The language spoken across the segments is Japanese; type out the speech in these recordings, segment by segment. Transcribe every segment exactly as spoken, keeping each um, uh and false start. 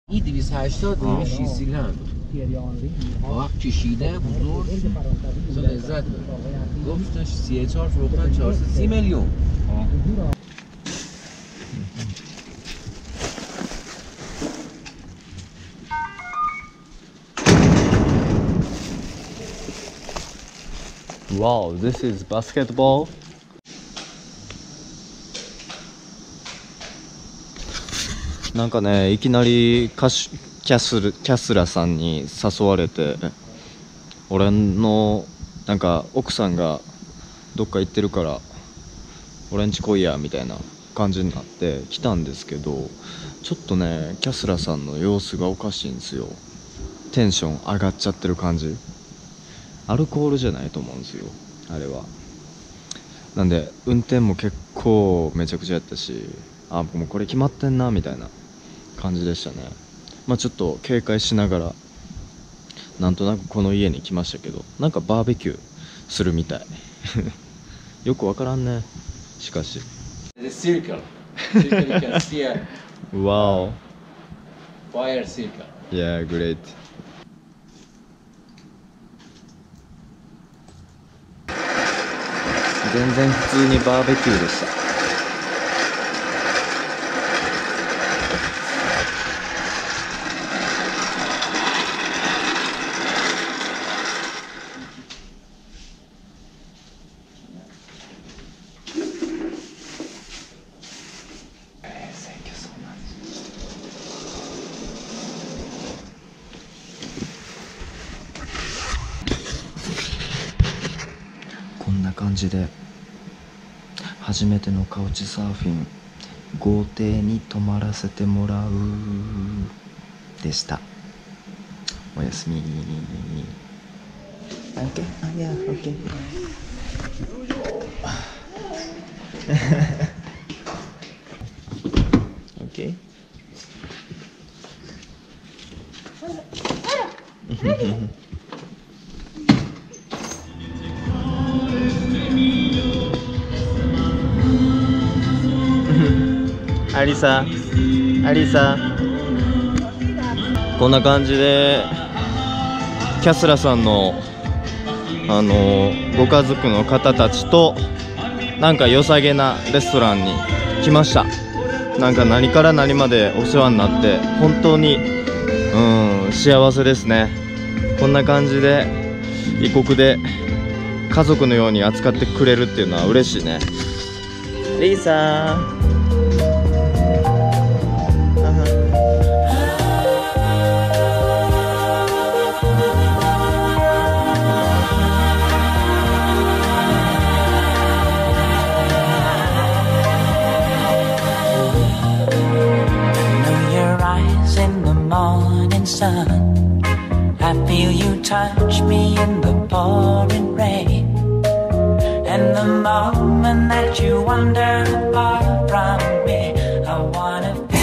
این دویست و هشتاد نیمه شیسیل هم وقت کشیده بزرگ تو لذت بره گفتش سی چهار فروختن چهارصد سی میلیون. Wow, this is basketball. なんかね、いきなり歌手キャスルキャスラさんに誘われて、俺のなんか奥さんがどっか行ってるから俺んち来いやみたいな感じになって来たんですけど、ちょっとねキャスラさんの様子がおかしいんですよ。テンション上がっちゃってる感じ。アルコールじゃないと思うんですよあれは。なんで運転も結構めちゃくちゃやったし、あもうこれ決まってんなみたいな感じでしたね。まあちょっと警戒しながらなんとなくこの家に来ましたけど、なんかバーベキューするみたいよくわからんね。しかし The circle. Circle you can see a Wow. fire circle. Yeah, great. 全然普通にバーベキューでした。こんな感じで初めてのカウチサーフィン、豪邸に泊まらせてもらうでした。おやすみ。 OK、 あ、いや、OK OK アリサ、アリサ、こんな感じでキャスラさんのあのご家族の方たちとなんか良さげなレストランに来ました。なんか何から何までお世話になって本当にうん幸せですね。こんな感じで異国で家族のように扱ってくれるっていうのは嬉しいね。リーサーSun, I feel you touch me in the pouring rain, and the moment that you wander far from me, I wanna feel.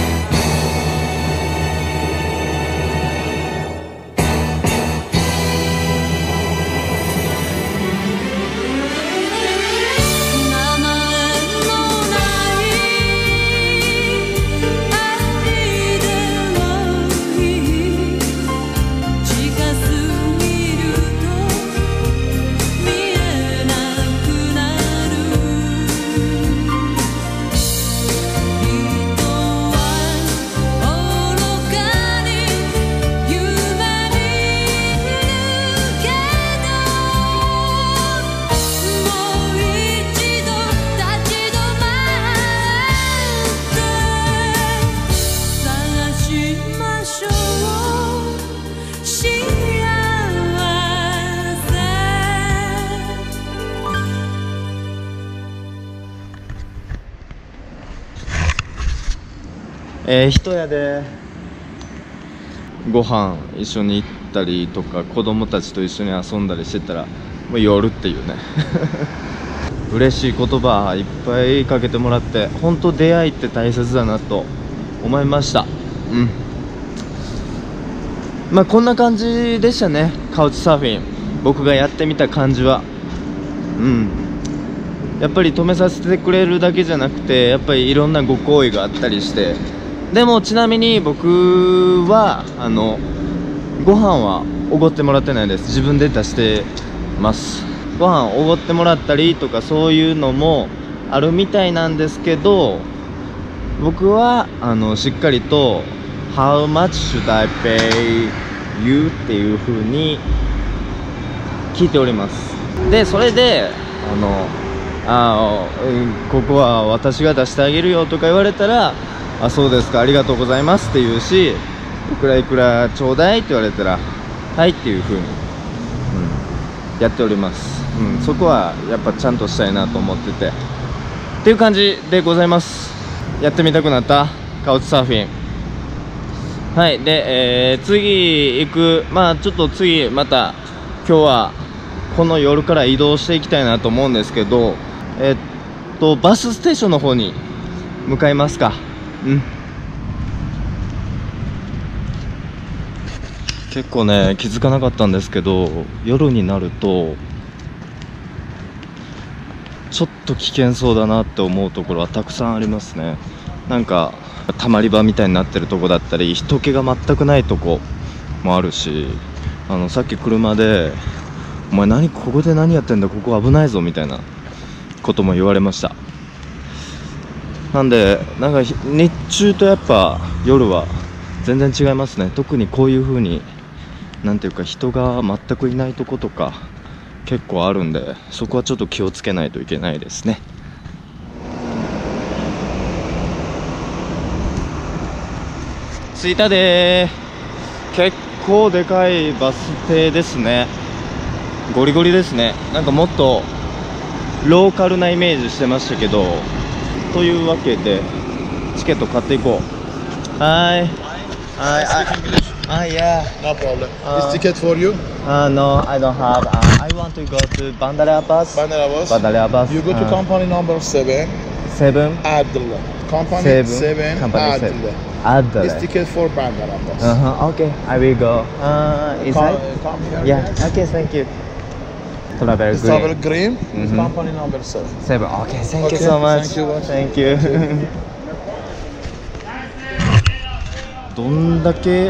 えー、一家でご飯一緒に行ったりとか子供たちと一緒に遊んだりしてたらもう夜っていうね嬉しい言葉いっぱいかけてもらって本当出会いって大切だなと思いました。うんまあこんな感じでしたね。カウチサーフィン僕がやってみた感じはうんやっぱり止めさせてくれるだけじゃなくてやっぱりいろんなご好意があったりしてでもちなみに僕はあのご飯はおごってもらってないです。自分で出してます。ご飯おごってもらったりとかそういうのもあるみたいなんですけど、僕はあのしっかりと How much should I pay you っていう風に聞いております。でそれであのあーここは私が出してあげるよとか言われたら、あそうですかありがとうございますって言うし、いくらいくらちょうだいって言われたらはいっていう風に、うん、やっております、うん、そこはやっぱちゃんとしたいなと思っててっていう感じでございます。やってみたくなったカウチサーフィン。はいで、えー、次行く、まあちょっと次また今日はこの夜から移動していきたいなと思うんですけど、えっとバスステーションの方に向かいますか。うん結構ね気づかなかったんですけど、夜になるとちょっと危険そうだなって思うところはたくさんありますね。なんかたまり場みたいになってるとこだったり、人気が全くないとこもあるし、あのさっき車で「お前何ここで何やってんだ、ここ危ないぞ」みたいなことも言われました。なんでなんか日中とやっぱ夜は全然違いますね。特にこういう風になんていうか人が全くいないとことか結構あるんで、そこはちょっと気をつけないといけないですね。着いたでー。結構でかいバス停ですね。ゴリゴリですね。なんかもっとローカルなイメージしてましたけど、というわけでチケット買っていこう。はいはい。Ah, yeah. No problem. Uh, Is ticket for you? Uh, no, I don't have. Uh, I want to go to Bandar Abbas. Bandar Abbas. Bandar Abbas. You go to uh, company number seven. Seven. Adl. Company Seven. seven. Company Adl. seven. Adl. This ticket for Bandar Abbas. Uh huh. Okay, I will go. Uh, is Come, that? come here. Yeah. Okay, thank you. Travel It's green. Travel Green. Mhm. Company number seven. Seven. Okay, thank Okay, you so much. thank you. Thank you. どんだけ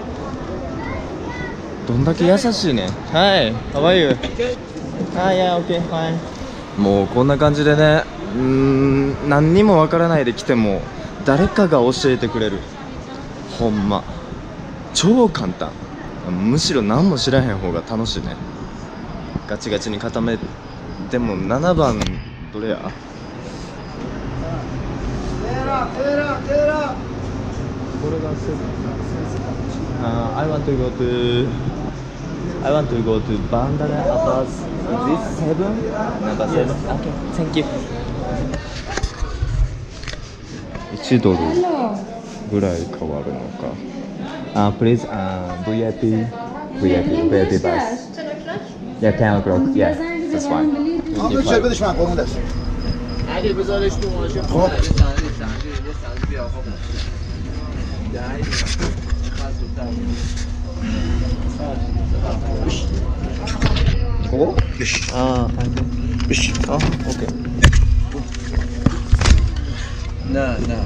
どんだけ優しいね。はい、How are you? あ、いや、OK、fine。もうこんな感じでね、うーん、何にもわからないで来ても誰かが教えてくれる。ほんま超簡単。むしろ何も知らへん方が楽しいね。ガチガチに固めでもななばんどれや？これがセブン。Uh, I want to go to I want to go to Bandar Abbas. Is this seven? Number seven. Okay, thank you. いちドルぐらい変わるのか。Uh, please, uh, V I P, V I P, V I P bus. Yeah, ten o'clock. Yeah, that's fine. اگه بذارش تو ماشین خب یه سنده سنده یه سنده بیا آقا دهی ここ？ああ、あ、OK。 نه نه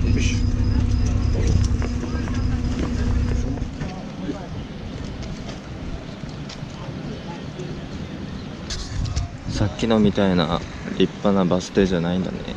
さっきのみたいな立派なバス停じゃないんだね。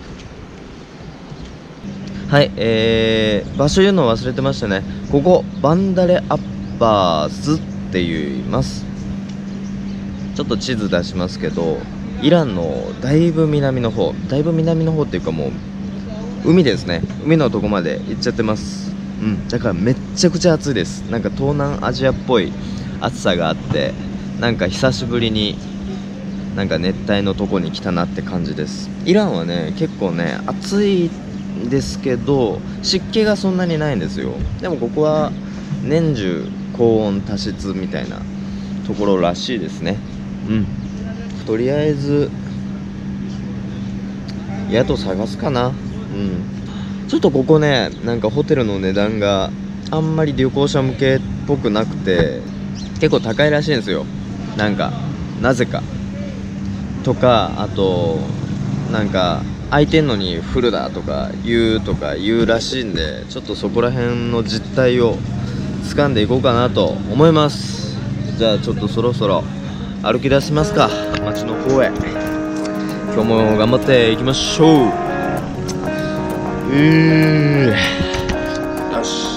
はい、えー、場所言うの忘れてましたね。ここバンダレアッバースって言います。ちょっと地図出しますけど、イランのだいぶ南の方、だいぶ南の方っていうかもう海ですね。海のとこまで行っちゃってます。うん、だからめっちゃくちゃ暑いです。なんか東南アジアっぽい暑さがあって、なんか久しぶりになんか熱帯のとこに来たなって感じです。イランはね結構ね暑いんですけど湿気がそんなにないんですよ。でもここは年中高温多湿みたいなところらしいですね。うん、とりあえず宿探すかな。うん、ちょっとここねなんかホテルの値段があんまり旅行者向けっぽくなくて結構高いらしいんですよ。なんかなぜかとか、あとなんか空いてんのにフルだとか言うとか言うらしいんで、ちょっとそこら辺の実態を掴んでいこうかなと思います。じゃあちょっとそろそろ歩き出しますか、街の方へ。今日も頑張っていきましょう。うーよし。